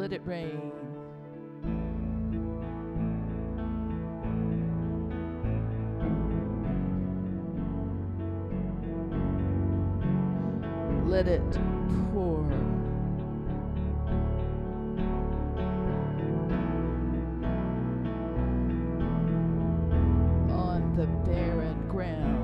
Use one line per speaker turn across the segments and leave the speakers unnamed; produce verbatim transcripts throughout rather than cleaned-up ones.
let it rain. Let it pour. On the barren ground.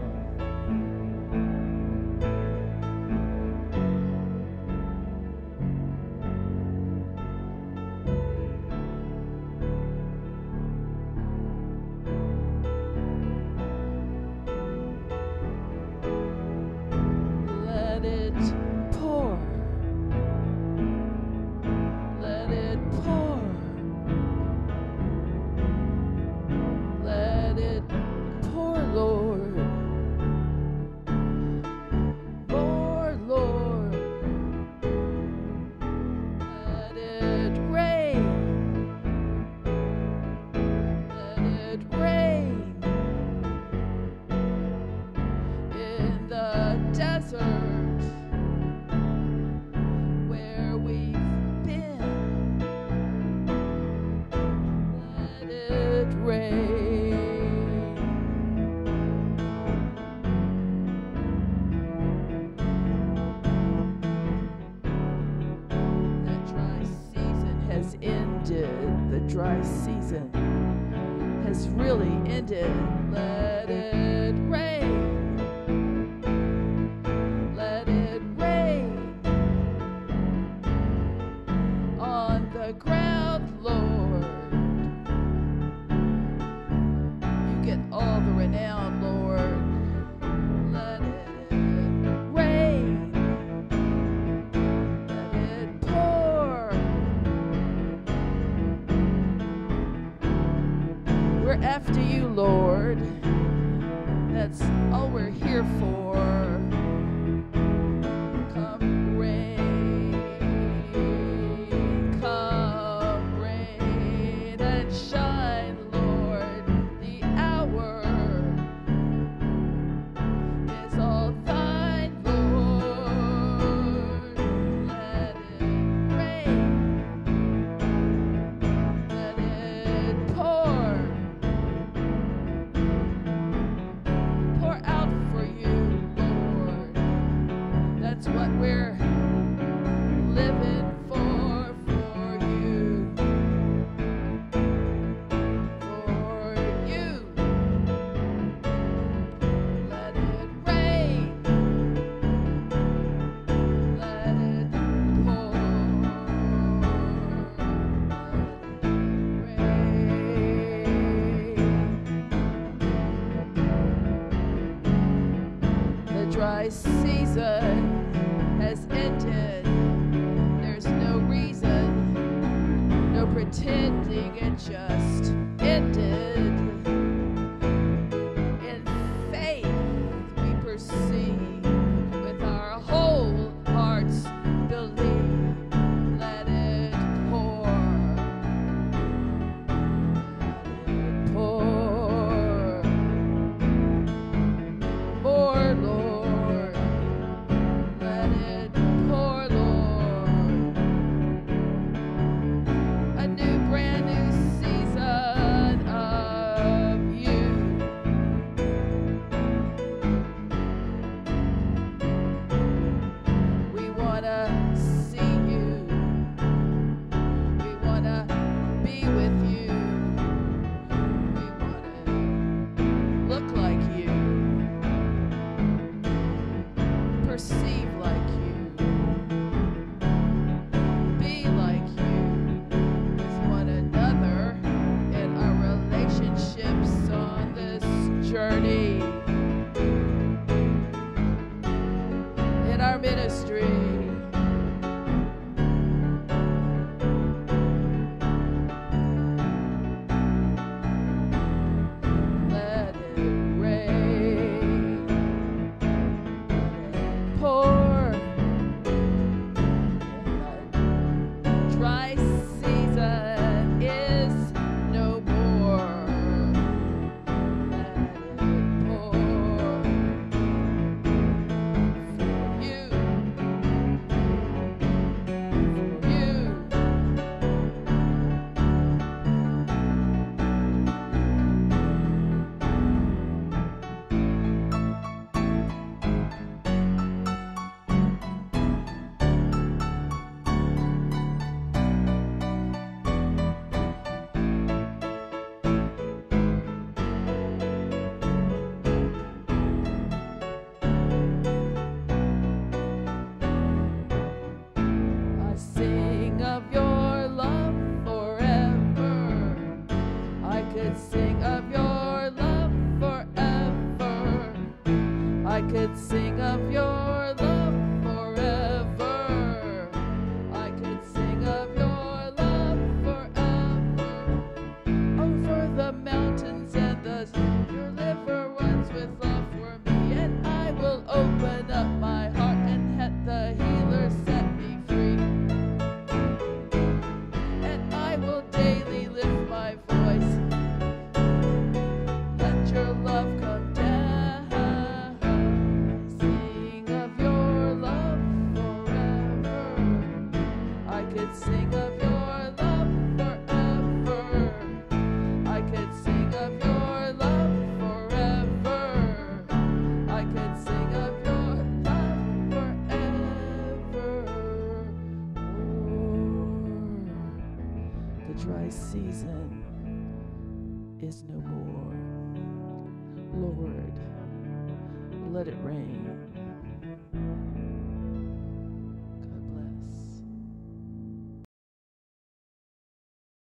Let it pour. Let it pour. Let it pour, Lord. More, Lord. Let it rain. Let it rain. In the desert where we've been, let it rain. The dry season has ended. The dry season has really ended. Let it rain. Let it rain on the ground, Lord. You get all the renown, Lord. Let it rain. Let it pour. We're after you, Lord. That's all we're here for. Come rain, come rain and shine, Lord. The hour is all thine, Lord. Let it rain, let it pour. Pour out for you, Lord. That's what we're living for, for you. For you. Let it rain. Let it pour. Let it rain. The dry season has ended. There's no reason, no pretending, it just ended. In faith, we perceive with our whole hearts believe. Let it pour. Let it pour. More, Lord. Let it pour, Lord. A new, brand new season. sing of your love forever. I could sing of your love forever. I could sing of your love forever. Over the mountains and the your river runs with love for me, and I will open up my heart and let the healer set me free. And I will daily lift my voice. Let your love come down. Sing of your love forever. I could sing of your love forever. I could sing of your love forever. I could sing of your love forever. Oh, the dry season is no more. Lord, let it rain.